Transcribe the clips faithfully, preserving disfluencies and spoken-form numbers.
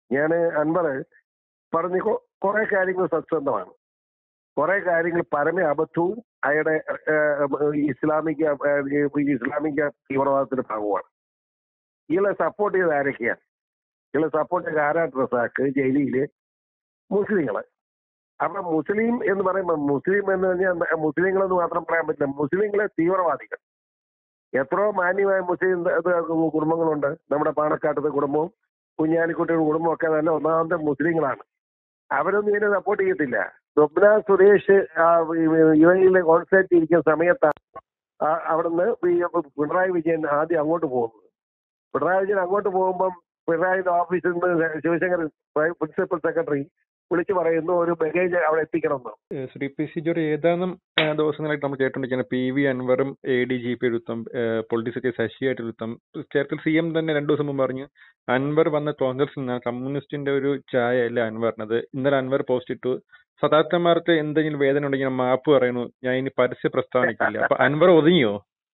ഞാൻ അൻവർ പറഞ്ഞ കുറെ കാര്യങ്ങൾ സത്യസന്ധമാണ്, കുറെ കാര്യങ്ങൾ പരമ അബദ്ധവും അയാളുടെ ഇസ്ലാമിക ഇസ്ലാമിക തീവ്രവാദത്തിന്റെ ഭാഗമാണ്. ഇയാളെ സപ്പോർട്ട് ചെയ്ത് ആരൊക്കെയാണ്? ഇയാളെ സപ്പോർട്ട് ചെയ്ത ആരാ? റസാക്ക്, ജയിലില് മുസ്ലിങ്ങള്. അപ്പൊ മുസ്ലിം എന്ന് പറയുമ്പോൾ മുസ്ലിം എന്ന് പറഞ്ഞാൽ മുസ്ലിങ്ങളെന്ന് മാത്രം പറയാൻ പറ്റില്ല, മുസ്ലിങ്ങളെ തീവ്രവാദികൾ. എത്രയോ മാന്യമായ മുസ്ലിം കുടുംബങ്ങളുണ്ട്. നമ്മുടെ പാണക്കാട്ടത്തെ കുടുംബവും കുഞ്ഞാലിക്കുട്ടിയുടെ കുടുംബവും ഒക്കെ തന്നെ ഒന്നാമത്തെ മുസ്ലിങ്ങളാണ്. അവരൊന്നും ഇതിനെ സപ്പോർട്ട് ചെയ്യത്തില്ല. സ്വപ്ന സുരേഷ് യു എയിലെ കോൺസുലേറ്റ് ഇരിക്കുന്ന സമയത്താണ് അവിടുന്ന് പിണറായി വിജയൻ ആദ്യം അങ്ങോട്ട് പോകുന്നത്. പിണറായി വിജയൻ അങ്ങോട്ട് പോകുമ്പം പിണറായിയുടെ ഓഫീസിൽ നിന്ന് ശിവശങ്കർ പ്രിൻസിപ്പൽ സെക്രട്ടറി വിളിച്ചു പറയുന്നു ഒരു ബാഗേജ് അവിടെ എത്തിക്കണമെന്ന്. ശ്രീ പി സി ജോർജ് ഏതാനും ദിവസങ്ങളായിട്ട് നമ്മൾ കേട്ടോണ്ടിരിക്കുന്നത് പി വി അൻവറും എ ഡി ജി പി യുദ്ധം, പൊളിറ്റിക്സ് സെക്രട്ടറി ശശിയായിട്ട് യുദ്ധം. ചേർക്കൽ സി എം തന്നെ രണ്ടു ദിവസം മുമ്പ് പറഞ്ഞു അൻവർ വന്ന കോൺഗ്രസിൽ നിന്നാണ് കമ്മ്യൂണിസ്റ്റിന്റെ ഒരു ചായ അല്ല അൻവറിനത്. ഇന്നലെ അൻവർ പോസ്റ്റ് ഇട്ടു, സദാർത്ഥന്മാർക്ക് എന്തെങ്കിലും വേദന ഉണ്ടെങ്കിൽ മാപ്പ് പറയുന്നു, ഞാൻ ഇനി പരസ്യ പ്രസ്താവനയ്ക്കില്ല. അപ്പൊ അൻവർ ഒതുങ്ങിയോ?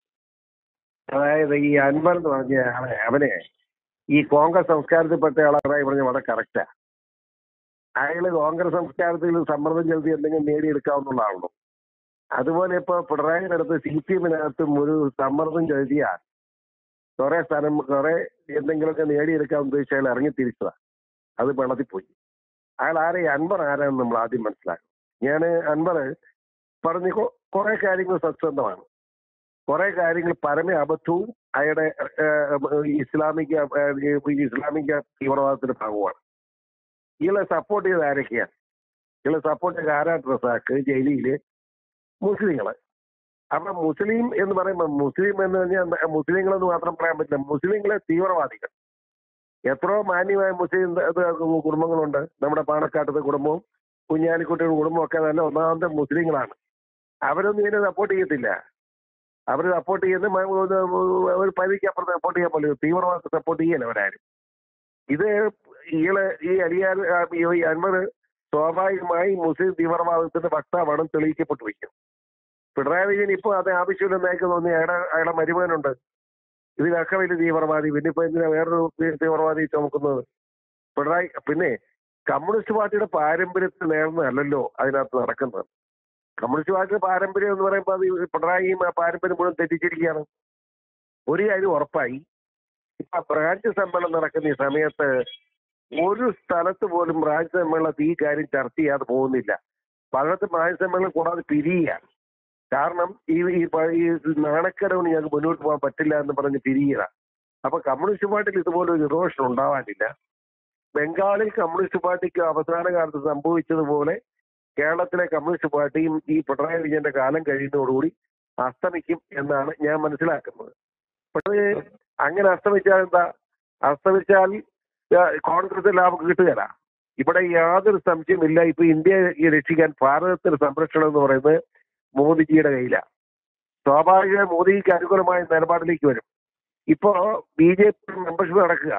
അതായത് ഈ അൻവർ എന്ന് പറഞ്ഞ അവനെ ഈ കോൺഗ്രസ് സംസ്കാരത്തിൽപ്പെട്ട ആളായി പറഞ്ഞ വളരെ കറക്റ്റാ. അയാള് കോൺഗ്രസ് സംസ്കാരത്തിൽ സമ്മർദ്ദം ചെലുത്തി എന്തെങ്കിലും നേടിയെടുക്കാവുന്നതാണല്ലോ. അതുപോലെ ഇപ്പൊ പിണറായിയുടെ അടുത്ത് സി പി എമ്മിനകത്തും ഒരു സമ്മർദ്ദം ചെലുത്തിയാൽ കുറെ സ്ഥലം കുറെ എന്തെങ്കിലുമൊക്കെ നേടിയെടുക്കാൻ ഉദ്ദേശിച്ച് അയാൾ ഇറങ്ങി തിരിച്ചതാ. അത് വെള്ളത്തിപ്പോയി. അയാൾ ആരെ അൻവർ ആരാണെന്ന് നമ്മൾ ആദ്യം മനസ്സിലാക്കും. ഞാൻ അൻവർ പറഞ്ഞ കുറെ കാര്യങ്ങൾ സത്യസന്ധമാണ്, കുറെ കാര്യങ്ങൾ പരമ അബദ്ധവും അയാളുടെ ഇസ്ലാമിക ഇസ്ലാമിക തീവ്രവാദത്തിന്റെ ഭാഗമാണ്. ഇയാളെ സപ്പോർട്ട് ചെയ്ത് ആരൊക്കെയാണ്? ഇയാളെ സപ്പോർട്ട് ചെയ്ത ആരാ? റസാക്ക്, ജയിലില് മുസ്ലിങ്ങള്. അപ്പൊ മുസ്ലിം എന്ന് പറയുമ്പോൾ മുസ്ലിം എന്ന് പറഞ്ഞാൽ മുസ്ലിങ്ങളെന്ന് മാത്രം പറയാൻ പറ്റില്ല, മുസ്ലിങ്ങളെ തീവ്രവാദികൾ. എത്രയോ മാന്യമായ മുസ്ലിം കുടുംബങ്ങളുണ്ട്. നമ്മുടെ പാണക്കാട്ടത്തെ കുടുംബവും കുഞ്ഞാലിക്കുട്ടിയുടെ കുടുംബവും ഒക്കെ തന്നെ ഒന്നാമത്തെ മുസ്ലിങ്ങളാണ്. അവരൊന്നും ഇതിനെ സപ്പോർട്ട് ചെയ്യത്തില്ല. അവർ സപ്പോർട്ട് ചെയ്യുന്ന ഒരു പരിധിക്ക് അപ്പുറത്ത് സപ്പോർട്ട് ചെയ്യാൻ പോലും തീവ്രവാദത്തെ സപ്പോർട്ട് ചെയ്യല്ല അവരാരും. ഇത് ഇയാള് ഈ അലിയാർ അൻവർ സ്വാഭാവികമായി മുസ്ലിം തീവ്രവാദത്തിന്റെ വക്താവാണെന്ന് തെളിയിക്കപ്പെട്ടു വയ്ക്കും. പിണറായി വിജയൻ ഇപ്പൊ അത് ആവശ്യമില്ലെന്ന് എനിക്ക് തോന്നി. അയാളുടെ അയാളുടെ മരുമകനുണ്ട് ഇതിലൊക്കെ വലിയ തീവ്രവാദി, പിന്നെ ഇപ്പൊ എന്തിനാ വേറൊരു തീവ്രവാദി ചുമക്കുന്നത്? പിണറായി പിന്നെ കമ്മ്യൂണിസ്റ്റ് പാർട്ടിയുടെ പാരമ്പര്യത്തിൽ നേർന്നതല്ലല്ലോ അതിനകത്ത് നടക്കുന്നത്. കമ്മ്യൂണിസ്റ്റ് പാർട്ടിയുടെ പാരമ്പര്യം എന്ന് പറയുമ്പോൾ അത് പിണറായിയും ആ പാരമ്പര്യം മുഴുവൻ തെറ്റിച്ചിരിക്കുകയാണ്. ഒരു കാര്യം ഉറപ്പായി, ഇപ്പൊ ബ്രാഞ്ച് സമ്മേളനം നടക്കുന്ന ഈ സമയത്ത് ഒരു സ്ഥലത്ത് പോലും ബ്രാഞ്ച് സമ്മേളനത്തിൽ ഈ കാര്യം ചർച്ച ചെയ്യാതെ പോകുന്നില്ല. പലയിടത്തും ബ്രാഞ്ച് സമ്മേളനം കൂടാതെ പിരിയുകയാണ്. കാരണം ഈ ഈ നാണക്കേടോട് ഞങ്ങൾക്ക് മുന്നോട്ട് പോകാൻ പറ്റില്ല എന്ന് പറഞ്ഞ് പിരിയുക. അപ്പൊ കമ്മ്യൂണിസ്റ്റ് പാർട്ടിയിൽ ഇതുപോലെ ഒരു ഇറോഷൻ ഉണ്ടാവാനില്ല. ബംഗാളിൽ കമ്മ്യൂണിസ്റ്റ് പാർട്ടിക്ക് അവസാന കാലത്ത് സംഭവിച്ചതുപോലെ കേരളത്തിലെ കമ്മ്യൂണിസ്റ്റ് പാർട്ടിയും ഈ പിണറായി വിജയന്റെ കാലം കഴിയുന്നതോടുകൂടി അസ്തമിക്കും എന്നാണ് ഞാൻ മനസ്സിലാക്കുന്നത്. പക്ഷേ അങ്ങനെ അസ്തമിച്ചാൽ എന്താ? അസ്തമിച്ചാൽ കോൺഗ്രസ് ലാഭം കിട്ടുകയില്ല. ഇവിടെ യാതൊരു സംശയമില്ല. ഇപ്പൊ ഇന്ത്യയെ രക്ഷിക്കാൻ ഭാരതത്തിന്റെ സംരക്ഷണം എന്ന് പറയുന്നത് മോദിജിയുടെ കയ്യിലാണ്. സ്വാഭാവികമായി മോദിക്ക് അനുകൂലമായ നിലപാടിലേക്ക് വരും. ഇപ്പോ ബി ജെ പി മെമ്പർഷിപ്പ് നടക്കുക.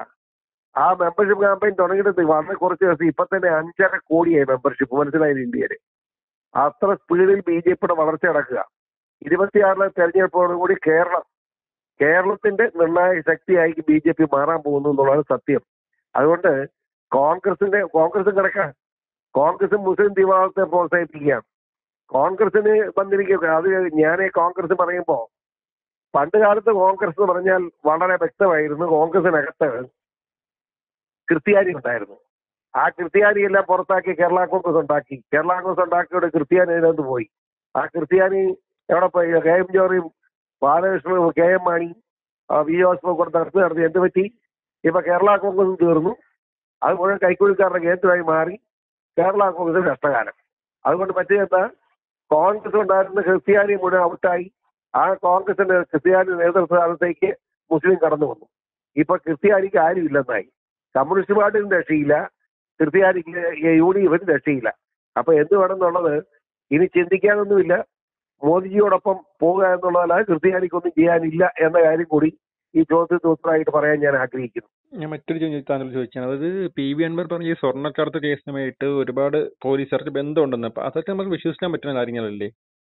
ആ മെമ്പർഷിപ്പ് ക്യാമ്പയിൻ തുടങ്ങിയിട്ട് വളരെ കുറച്ച് ദിവസം ഇപ്പൊ തന്നെ അഞ്ചര കോടിയായി മെമ്പർഷിപ്പ്. മനസ്സിലായത് ഇന്ത്യയില് അത്ര സ്പീഡിൽ ബി ജെ പിയുടെ വളർച്ച നടക്കുക. ഇരുപത്തിയാറിലെ തെരഞ്ഞെടുപ്പോടുകൂടി കേരളം കേരളത്തിന്റെ നിർണായക ശക്തിയായി ബി ജെ പി മാറാൻ പോകുന്നു എന്നുള്ളതാണ് സത്യം. അതുകൊണ്ട് കോൺഗ്രസിന്റെ കോൺഗ്രസും കിടക്കാം. കോൺഗ്രസും മുസ്ലിം തീവ്രവാദത്തെ പ്രോത്സാഹിപ്പിക്കുകയാണ്. കോൺഗ്രസിന് വന്നിരിക്കുക. അത് ഞാൻ കോൺഗ്രസ് പറയുമ്പോൾ പണ്ട് കാലത്ത് കോൺഗ്രസ് എന്ന് പറഞ്ഞാൽ വളരെ വ്യക്തമായിരുന്നു. കോൺഗ്രസിനകത്ത് ക്രിസ്ത്യാനി ഉണ്ടായിരുന്നു. ആ ക്രിസ്ത്യാനിയെല്ലാം പുറത്താക്കി കേരള കോൺഗ്രസ് ഉണ്ടാക്കി. കേരള കോൺഗ്രസ് ഉണ്ടാക്കിയോടെ ക്രിസ്ത്യാനി അതിനകത്ത് പോയി. ആ ക്രിസ്ത്യാനി എവിടെ പോയി? കെ എം ജോറിയും ബാലകൃഷ്ണനും K M Mani V Joseph കൊടുത്ത് നടത്തി നടത്തി എന്ത് പറ്റി? ഇപ്പൊ കേരള കോൺഗ്രസ് തീർന്നു. അത് മുഴുവൻ കൈക്കൂലിക്കാരുടെ കേന്ദ്രമായി മാറി. കേരള കോൺഗ്രസ് കഷ്ടകാലം. അതുകൊണ്ട് പറ്റിയെന്താ? കോൺഗ്രസ് ഉണ്ടായിരുന്ന ക്രിസ്ത്യാനി മുഴുവൻ ഔട്ടായി. ആ കോൺഗ്രസിന്റെ ക്രിസ്ത്യാനി നേതൃസ്ഥാനത്തേക്ക് മുസ്ലിം കടന്നു വന്നു. ഇപ്പൊ ക്രിസ്ത്യാനിക്ക് ആരും ഇല്ലെന്നായി. കമ്മ്യൂണിസ്റ്റ് പാർട്ടിയും രക്ഷയില്ല, ക്രിസ്ത്യാനിക്ക് യു ഡി എഫിന് രക്ഷയില്ല. അപ്പൊ എന്ത് വേണമെന്നുള്ളത് ഇനി ചിന്തിക്കാനൊന്നുമില്ല. മോദിജിയോടൊപ്പം പോകുക എന്നുള്ളതല്ല, ക്രിസ്ത്യാനിക്കൊന്നും ചെയ്യാനില്ല എന്ന കാര്യം കൂടി ഈ ചോദ്യത്തിന് ഉത്തരമായിട്ട് പറയാൻ ഞാൻ ആഗ്രഹിക്കുന്നു. ഞാൻ മറ്റൊരു ചോദ്യം ചോദിച്ചാണ്, അതായത് പി വി അൻവർ പറഞ്ഞ ഈ സ്വർണ്ണക്കടത്ത് കേസുമായിട്ട് ഒരുപാട് പോലീസുകാർക്ക് ബന്ധമുണ്ടെന്ന്. അപ്പൊ അതൊക്കെ നമുക്ക് വിശ്വസിക്കാൻ പറ്റുന്ന കാര്യങ്ങളല്ലേ?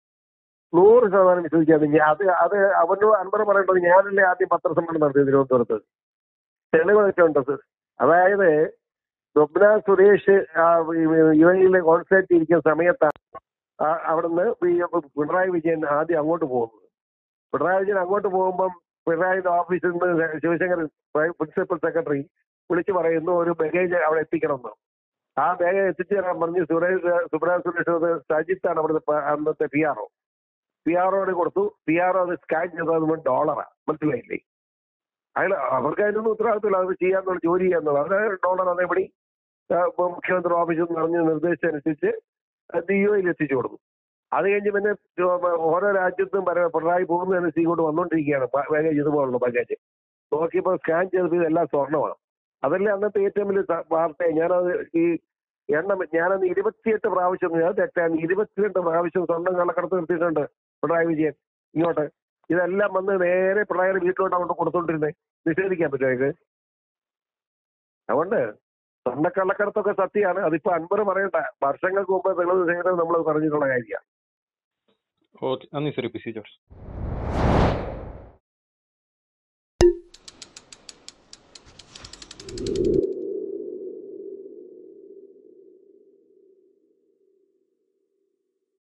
നൂറ് ശതമാനം വിശ്വസിക്കാൻ. അത് അത് അവനോട് അൻവർ പറയേണ്ടത് ഞാനല്ലേ ആദ്യം പത്രസമ്മേളനം നടത്തിയത് തിരുവനന്തപുരത്ത്. തെളിവ് വെച്ചുണ്ട്. അതായത് സ്വപ്ന സുരേഷ് യു എയിലെ കോൺസുലേറ്റ് ഇരിക്കുന്ന സമയത്താണ് ആ- അവിടുന്ന് ഈ പിണറായി വിജയൻ ആദ്യം അങ്ങോട്ട് പോകുന്നത്. പിണറായി വിജയൻ അങ്ങോട്ട് പോകുമ്പം പിണറായിയുടെ ഓഫീസിൽ നിന്ന് ശിവശങ്കർ പ്രിൻസിപ്പൽ സെക്രട്ടറി വിളിച്ചു പറയുന്നു ഒരു ബഗേജ് അവിടെ എത്തിക്കണമെന്ന്. ആ ബാഗ് എത്തിച്ചു തരാൻ പറഞ്ഞ് സുരേഷ് സുബ്രാ സുരേഷ് അത് സജിത്താണ് അവിടുത്തെ പ- അന്നത്തെ P R O P R ഒന് കൊടുത്തു. പി ആർ ഒ അത് സ്കാൻ ചെയ്തത് ഡോളറാ, മനസ്സിലായില്ലേ? അയാൾ അവർക്ക് അതിനൊന്നും ഉത്തരവാദിത്തമില്ല, അത് ചെയ്യാന്നുള്ള ജോലി ചെയ്യാന്നുള്ളത്. അത് ഡോളർ അതേപടി ആ, ഇപ്പൊ മുഖ്യമന്ത്രി ഓഫീസിൽ നിന്ന് പറഞ്ഞ് നിർദ്ദേശിച്ചനുസരിച്ച് ഡി ഒ യിൽ എത്തിച്ചു കൊടുക്കും. അത് കഴിഞ്ഞ് പിന്നെ ഓരോ രാജ്യത്തും പര- പിണറായി പോകുന്നതനുസരിച്ച് ഇങ്ങോട്ട് വന്നുകൊണ്ടിരിക്കുകയാണ് ബാഗേജ്, ഇതുപോലുള്ള ബാഗേജ് നോക്കിയപ്പോൾ സ്കാൻ ചെയ്തത് ഇതെല്ലാം സ്വർണ്ണമാണ്. അതല്ലേ അന്നത്തെ ഏറ്റവും വലിയ ത- വാർത്ത. ഞാനത് ഈ എണ്ണം ഞാനത് ഇരുപത്തിയെട്ട് പ്രാവശ്യം, ഞാൻ തെറ്റാണ്, ഇരുപത്തിരണ്ട് പ്രാവശ്യം സ്വർണ്ണം കള്ളക്കടത്ത് നിർത്തിയിട്ടുണ്ട് പിണറായി വിജയൻ ഇങ്ങോട്ട്. ഇതെല്ലാം വന്ന് നേരെ പിണറായിയുടെ വീട്ടിലോട്ട് അങ്ങോട്ട് കൊടുത്തോണ്ടിരുന്നേ. നിഷേധിക്കാൻ പറ്റുമോ ഇത്? അതുകൊണ്ട് സ്വർണ്ണക്കള്ളക്കടത്തൊക്കെ സത്യമാണ്. അതിപ്പോ അൻപത് പറയണ്ട, വർഷങ്ങൾക്ക് മുമ്പ് തെളിവ് സഹിതം നമ്മൾ പറഞ്ഞിട്ടുള്ള കാര്യമാണ്. ഓക്കെ, നന്ദി സർ പി സി ജോർജ്.